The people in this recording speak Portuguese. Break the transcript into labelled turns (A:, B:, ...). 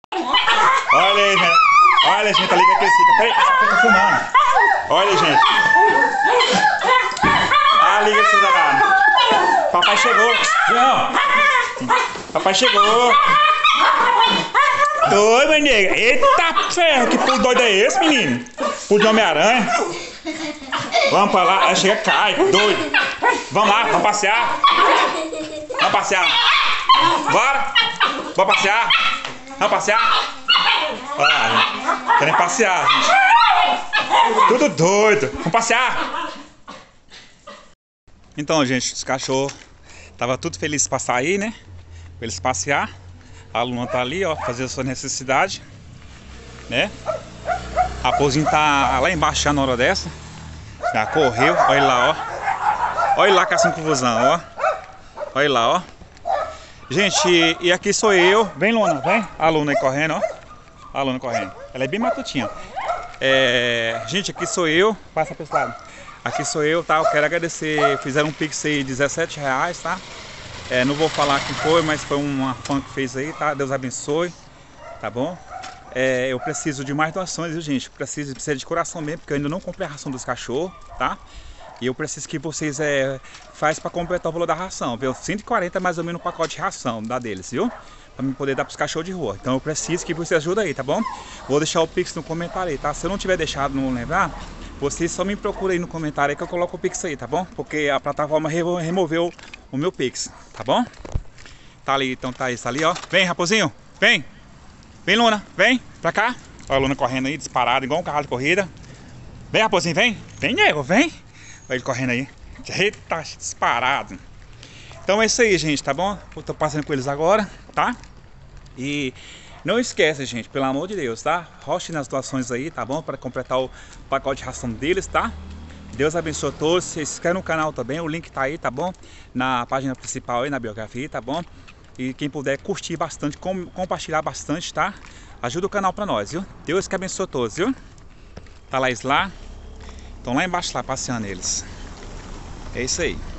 A: Olha aí, gente. Olha, gente, ali que eles ficam. Peraí, fica filmando. Olha, gente. Ali que eles jogaram. Papai chegou. Papai chegou. Doido, meu nega. Eita ferro, que pulo doido é esse, menino? Pulo de Homem-Aranha. Vamos pra lá. Aí chega, cai, doido. Vamos lá, vamos passear. Vamos passear. Bora. Vamos passear. Vamos passear. Olha lá, gente. Querem passear, gente. Tudo doido. Vamos passear. Então, gente, os cachorros tava tudo feliz pra sair, né? Pra eles passear. A Luna tá ali, ó, fazendo a sua necessidade, né? A Raposinho tá lá embaixo já na hora dessa. Já correu, olha lá, ó. Olha lá com essa confusão, ó. Olha lá, ó. Gente, e aqui sou eu. Vem, Luna, vem. A Luna aí correndo, ó. A Luna correndo. Ela é bem matutinha. Gente, aqui sou eu. Passa pra esse lado. Aqui sou eu, tá? Eu quero agradecer. Fizeram um pix aí de R$17, tá? Não vou falar quem foi, mas foi uma fã que fez aí, tá? Deus abençoe, tá bom? Eu preciso de mais doações, viu, gente? Preciso de coração mesmo, porque eu ainda não comprei a ração dos cachorros, tá? E eu preciso que vocês façam para completar o valor da ração, viu? 140 mais ou menos o pacote de ração da deles, viu? Para mim poder dar para os cachorros de rua. Então eu preciso que vocês ajudem aí, tá bom? Vou deixar o pix no comentário aí, tá? Se eu não tiver deixado, não lembrar, vocês só me procuram aí no comentário aí que eu coloco o pix aí, tá bom? Porque a plataforma removeu o meu pix, tá bom? Tá ali, então tá isso ali, ó. Vem, Raposinho, vem. Vem, Luna, vem pra cá. Olha a Luna correndo aí, disparado, igual um carro de corrida. Vem, Raposinho, vem. Vem, nego, vem. Olha ele correndo aí. Eita, disparado. Então é isso aí, gente, tá bom? Eu tô passando com eles agora, tá? E não esquece, gente, pelo amor de Deus, tá? Roche nas doações aí, tá bom? Para completar o pacote de ração deles, tá? Deus abençoe a todos. Se inscreve no canal também, o link tá aí, tá bom? Na página principal aí, na biografia, tá bom? E quem puder curtir bastante, compartilhar bastante, tá? Ajuda o canal pra nós, viu? Deus que abençoe a todos, viu? Tá lá eles lá. Estão lá embaixo lá, passeando eles. É isso aí.